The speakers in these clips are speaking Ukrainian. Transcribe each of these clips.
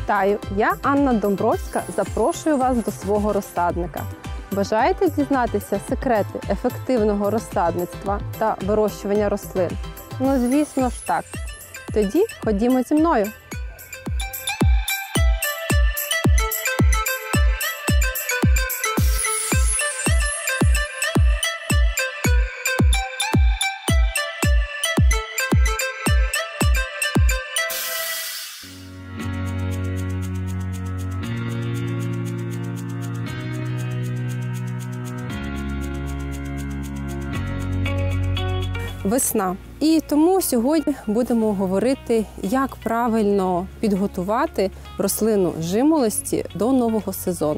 Вітаю! Я Анна Домбровська. Запрошую вас до свого розсадника. Бажаєте дізнатися секрети ефективного розсадництва та вирощування рослин? Ну, звісно ж так. Тоді ходімо зі мною. Весна. І тому сьогодні будемо говорити, як правильно підготувати рослину жимолості до нового сезону.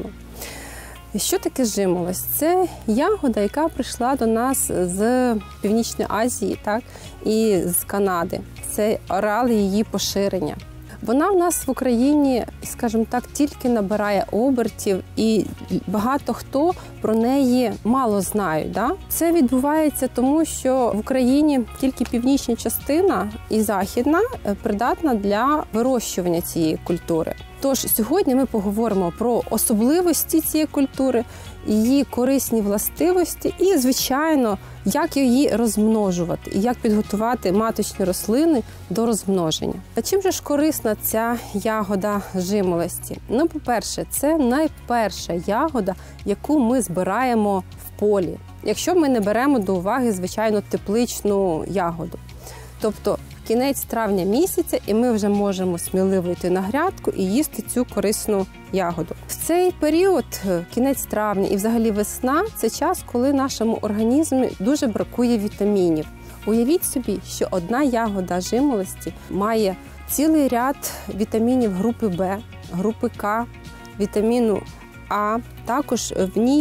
Що таке жимолость? Це ягода, яка прийшла до нас з Північної Азії, так, і з Канади. Це ареал її поширення. Вона в нас в Україні, скажімо так, тільки набирає обертів, і багато хто про неї мало знають. Да? Це відбувається тому, що в Україні тільки північна частина і західна придатна для вирощування цієї культури. Тож сьогодні ми поговоримо про особливості цієї культури, її корисні властивості і, звичайно, як її розмножувати і як підготувати маточні рослини до розмноження. А чим же ж корисна ця ягода жимолості? Ну, по-перше, це найперша ягода, яку ми збираємо в полі, якщо ми не беремо до уваги, звичайно, тепличну ягоду. Тобто кінець травня місяця, і ми вже можемо сміливо йти на грядку і їсти цю корисну ягоду. В цей період, кінець травня і взагалі весна, це час, коли нашому організму дуже бракує вітамінів. Уявіть собі, що одна ягода жимолості має цілий ряд вітамінів групи В, групи К, вітаміну А. Також в ній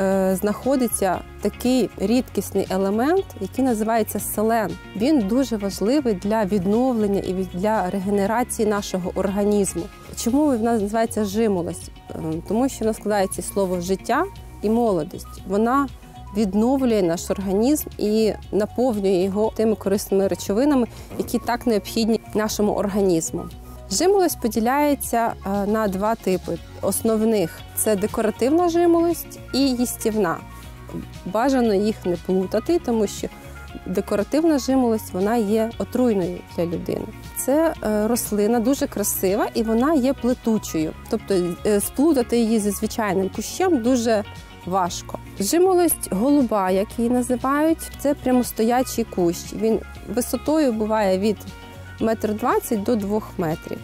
знаходиться такий рідкісний елемент, який називається селен. Він дуже важливий для відновлення і для регенерації нашого організму. Чому вона називається жимолость? Тому що вона складається з слова «життя» і «молодість». Вона відновлює наш організм і наповнює його тими корисними речовинами, які так необхідні нашому організму. Жимолость поділяється на два типи основних. Це декоративна жимолость і їстівна. Бажано їх не плутати, тому що декоративна жимолость, вона є отруйною для людини. Це рослина дуже красива і вона є плетучою. Тобто сплутати її зі звичайним кущем дуже важко. Жимолость голуба, як її називають, це прямостоячий кущ. Він висотою буває від 1,20 м до 2 метрів.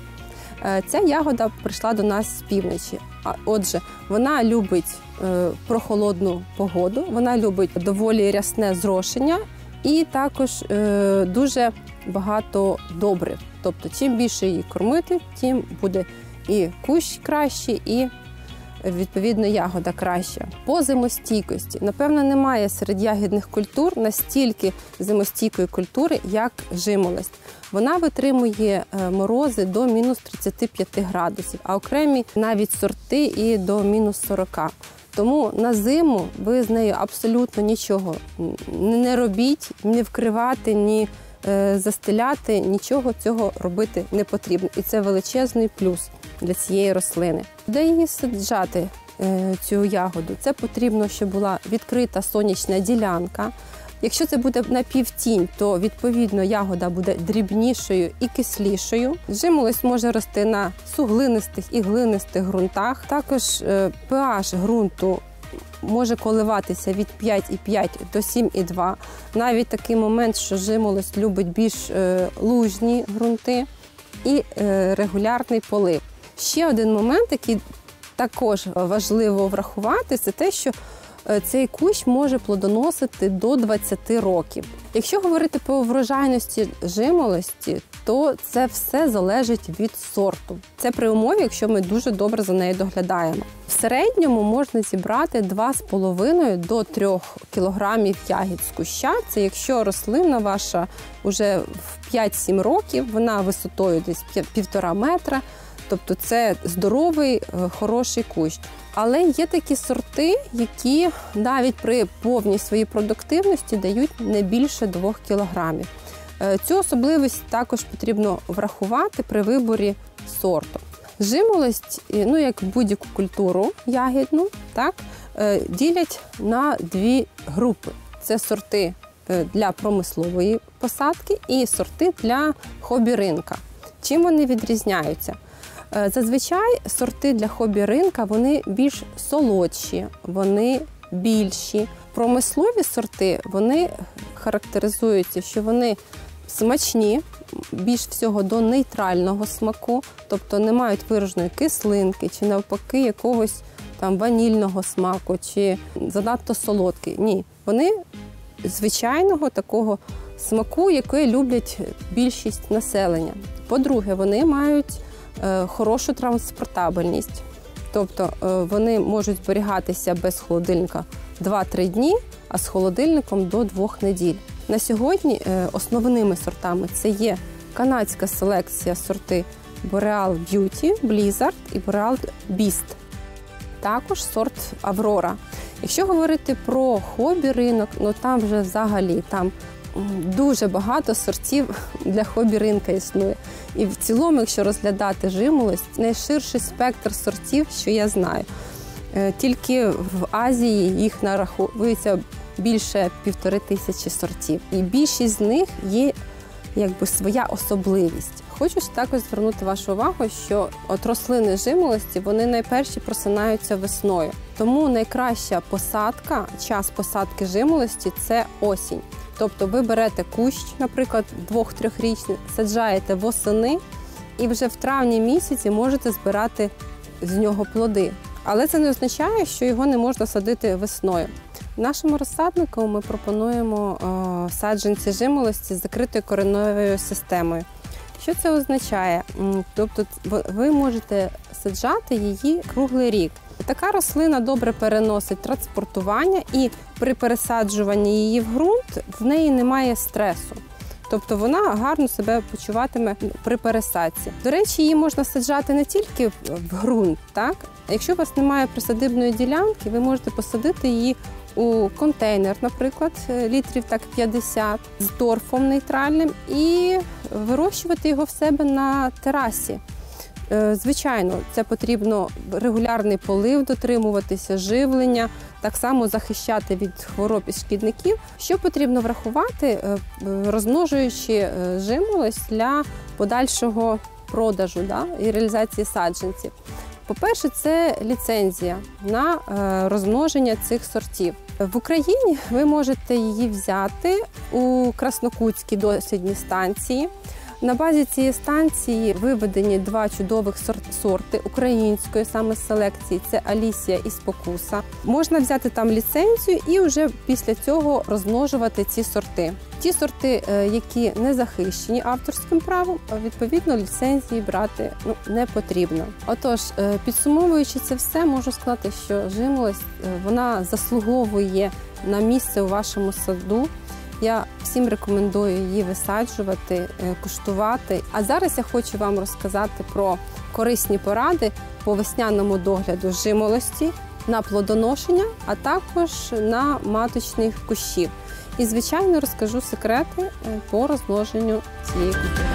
Ця ягода прийшла до нас з півночі. Отже, вона любить прохолодну погоду, вона любить доволі рясне зрошення і також дуже багато добрив. Тобто, чим більше її кормити, тим буде і кущ кращий, і відповідно ягода краща. По зимостійкості. Напевно, немає серед ягідних культур настільки зимостійкої культури, як жимолость. Вона витримує морози до мінус 35 градусів, а окремі навіть сорти і до мінус 40. Тому на зиму ви з нею абсолютно нічого не робіть, не вкривати, ні застеляти, нічого цього робити не потрібно. І це величезний плюс для цієї рослини. Де її саджати, цю ягоду? Це потрібно, щоб була відкрита сонячна ділянка. Якщо це буде напівтінь, то, відповідно, ягода буде дрібнішою і кислішою. Жимолость може рости на суглинистих і глинистих ґрунтах. Також pH ґрунту може коливатися від 5,5 до 7,2. Навіть такий момент, що жимолость любить більш лужні ґрунти і регулярний полив. Ще один момент, який також важливо врахувати, це те, що цей кущ може плодоносити до 20 років. Якщо говорити про врожайності жимолості, то це все залежить від сорту. Це при умові, якщо ми дуже добре за нею доглядаємо. В середньому можна зібрати 2,5 до 3 кілограмів ягід з куща. Це якщо рослина ваша вже в 5-7 років, вона висотою десь 1,5 метра. Тобто це здоровий, хороший кущ. Але є такі сорти, які навіть при повній своїй продуктивності дають не більше 2 кілограмів. Цю особливість також потрібно врахувати при виборі сорту. Жимолость, ну як будь-яку культуру ягідну, так, ділять на дві групи. Це сорти для промислової посадки і сорти для хобі-ринка. Чим вони відрізняються? Зазвичай сорти для хобі-ринка, вони більш солодші, вони більші. Промислові сорти, вони характеризуються, що вони смачні, більш всього до нейтрального смаку, тобто не мають вираженої кислинки чи навпаки якогось там ванільного смаку чи занадто солодкі. Ні, вони звичайного такого смаку, який люблять більшість населення. По-друге, вони мають хорошу транспортабельність, тобто вони можуть зберігатися без холодильника 2-3 дні, а з холодильником до 2 неділь. На сьогодні основними сортами це є канадська селекція сорти Boreal Beauty, Blizzard і Boreal Beast. Також сорт Аврора. Якщо говорити про хобі-ринок, ну там вже взагалі там дуже багато сортів для хобі-ринка існує. І в цілому, якщо розглядати жимолость, найширший спектр сортів, що я знаю. Тільки в Азії їх нараховується більше 1500 сортів. І більшість з них є якби своя особливість. Хочу також звернути вашу увагу, що от рослини жимолості, вони найперші просинаються весною. Тому найкраща посадка, час посадки жимолості – це осінь. Тобто ви берете кущ, наприклад, 2-3-річний, саджаєте восени і вже в травні місяці можете збирати з нього плоди. Але це не означає, що його не можна садити весною. Нашому розсаднику ми пропонуємо саджанці жимолості з закритою кореневою системою. Що це означає? Тобто ви можете саджати її круглий рік. Така рослина добре переносить транспортування і при пересаджуванні її в ґрунт в неї немає стресу. Тобто вона гарно себе почуватиме при пересадці. До речі, її можна саджати не тільки в ґрунт, так? Якщо у вас немає присадибної ділянки, ви можете посадити її у контейнер, наприклад, літрів так 50, з торфом нейтральним і вирощувати його в себе на терасі. Звичайно, це потрібно регулярний полив дотримуватися, живлення, так само захищати від хвороб і шкідників. Що потрібно врахувати, розмножуючи жимолость для подальшого продажу і реалізації саджанців? По-перше, це ліцензія на розмноження цих сортів. В Україні ви можете її взяти у Краснокутській дослідній станції. На базі цієї станції виведені 2 чудових сорти української саме селекції – це Алісія і Спокуса. Можна взяти там ліцензію і вже після цього розмножувати ці сорти. Ті сорти, які не захищені авторським правом, відповідно ліцензії брати не потрібно. Отож, підсумовуючи це все, можу сказати, що жимолость вона заслуговує на місце у вашому саду. Я всім рекомендую її висаджувати, куштувати. А зараз я хочу вам розказати про корисні поради по весняному догляду жимолості, на плодоношення, а також на маточних кущів. І, звичайно, розкажу секрети по розмноженню цієї культури.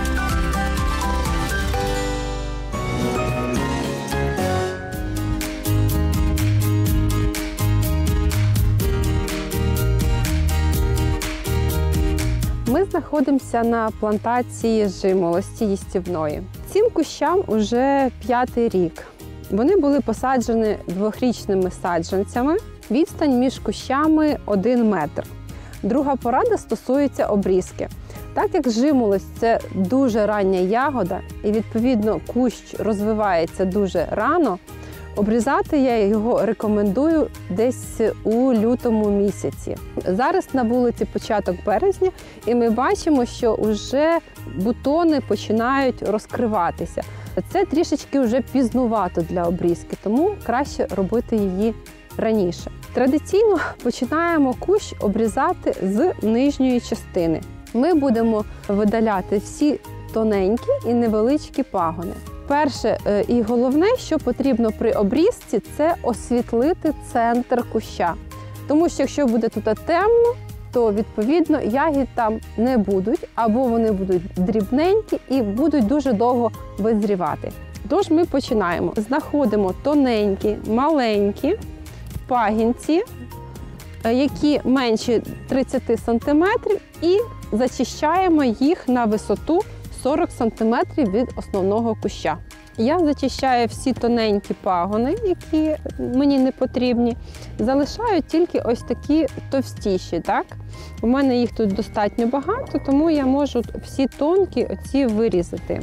Ми знаходимося на плантації жимолості їстівної. Цим кущам уже 5-й рік. Вони були посаджені 2-річними саджанцями. Відстань між кущами 1 метр. Друга порада стосується обрізки. Так як жимолость – це дуже рання ягода і, відповідно, кущ розвивається дуже рано, обрізати я його рекомендую десь у лютому місяці. Зараз на вулиці початок березня, і ми бачимо, що вже бутони починають розкриватися. Це трішечки вже пізнувато для обрізки, тому краще робити її раніше. Традиційно починаємо кущ обрізати з нижньої частини. Ми будемо видаляти всі тоненькі і невеличкі пагони. Перше і головне, що потрібно при обрізці, це освітлити центр куща. Тому що якщо буде тут темно, то відповідно ягід там не будуть, або вони будуть дрібненькі і будуть дуже довго визрівати. Тож ми починаємо. Знаходимо тоненькі, маленькі пагінці, які менші 30 см, і зачищаємо їх на висоту 40 см від основного куща. Я зачищаю всі тоненькі пагони, які мені не потрібні. Залишаю тільки ось такі товстіші. Так? У мене їх тут достатньо багато, тому я можу всі тонкі оці вирізати.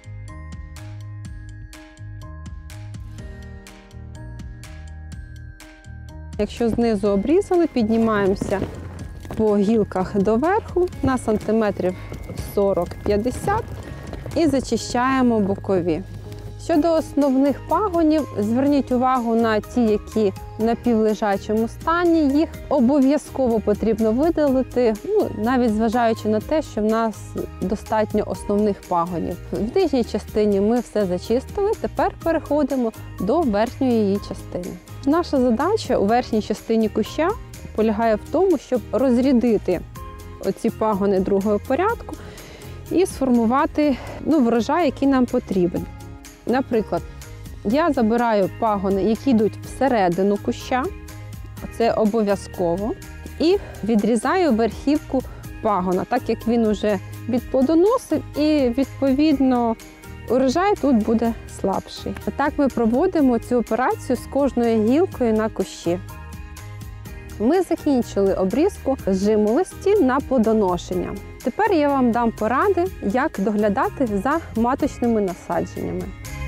Якщо знизу обрізали, піднімаємося по гілках доверху на сантиметрів 40-50 і зачищаємо бокові. Щодо основних пагонів, зверніть увагу на ті, які в напівлежачому стані. Їх обов'язково потрібно видалити, навіть зважаючи на те, що в нас достатньо основних пагонів. В нижній частині ми все зачистили, тепер переходимо до верхньої її частини. Наша задача у верхній частині куща полягає в тому, щоб розрядити оці пагони другого порядку і сформувати врожай, який нам потрібен. Наприклад, я забираю пагони, які йдуть всередину куща, це обов'язково, і відрізаю верхівку пагона, так як він вже відплодоносив, і відповідно урожай тут буде слабший. Так ми проводимо цю операцію з кожною гілкою на кущі. Ми закінчили обрізку жимолості на плодоношення. Тепер я вам дам поради, як доглядати за маточними насадженнями.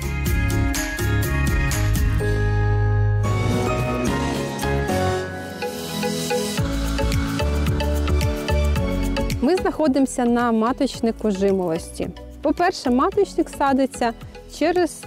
Ми знаходимося на маточнику жимолості. По-перше, маточник садиться через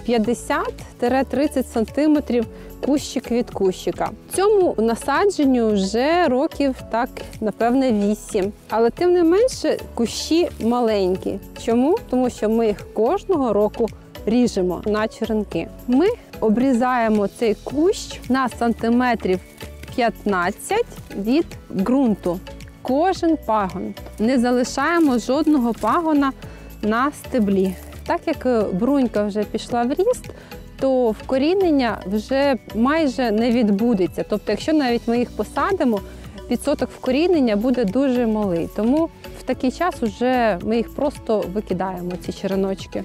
50-30 см кущик від кущика. Цьому насадженню вже років, напевне, 8. Але тим не менше кущі маленькі. Чому? Тому що ми їх кожного року ріжемо на черенки. Ми обрізаємо цей кущ на сантиметрів 15 від ґрунту. Кожен пагон. Не залишаємо жодного пагона на стеблі. Так як брунька вже пішла в ріст, то вкорінення вже майже не відбудеться. Тобто, якщо навіть ми їх посадимо, відсоток вкорінення буде дуже малий. Тому в такий час вже ми їх просто викидаємо, ці череночки.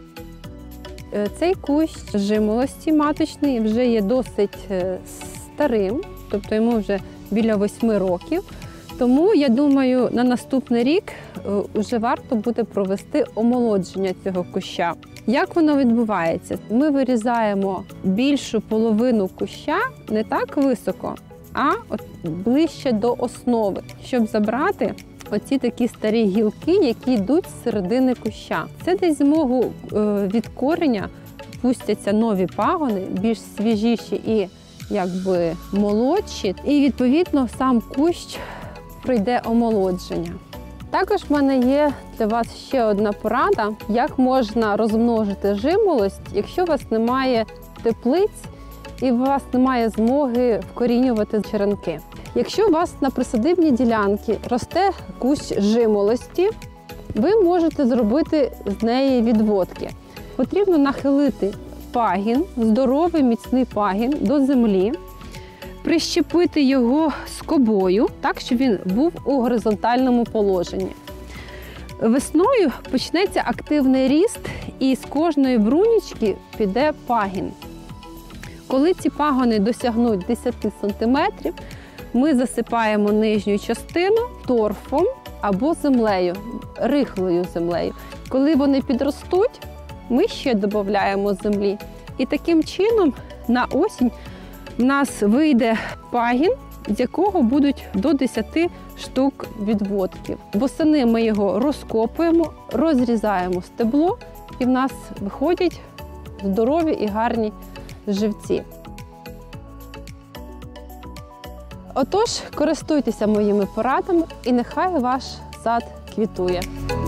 Цей кущ жимолості маточний вже є досить старим, тобто йому вже біля 8 років. Тому, я думаю, на наступний рік вже варто буде провести омолодження цього куща. Як воно відбувається? Ми вирізаємо більшу половину куща не так високо, а ближче до основи, щоб забрати оці такі старі гілки, які йдуть з середини куща. Це десь змогу від кореня пустяться нові пагони, більш свіжіші і молодші. І відповідно сам кущ пройде омолодження. Також в мене є для вас ще одна порада, як можна розмножити жимолость, якщо у вас немає теплиць і у вас немає змоги вкорінювати черенки. Якщо у вас на присадибній ділянці росте кущ жимолості, ви можете зробити з неї відводки. Потрібно нахилити пагін, здоровий міцний пагін до землі, прищепити його скобою, так, щоб він був у горизонтальному положенні. Весною почнеться активний ріст і з кожної брунічки піде пагін. Коли ці пагони досягнуть 10 см, ми засипаємо нижню частину торфом або землею, рихлою землею. Коли вони підростуть, ми ще додаємо землі. І таким чином на осінь в нас вийде пагін, з якого будуть до 10 штук відводків. Восени ми його розкопуємо, розрізаємо стебло, і в нас виходять здорові і гарні живці. Отож, користуйтеся моїми порадами і нехай ваш сад квітує.